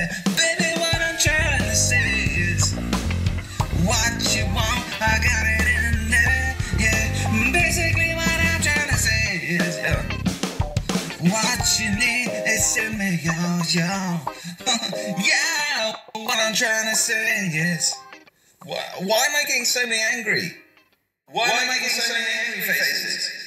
yeah. Baby, what I'm trying to say is, what you want, I got it in there, yeah. Basically what I'm trying to say is, yeah, what you need is in me, yo. Yeah, what I'm trying to say is, why am I getting so many angry? Why am I getting so many angry faces?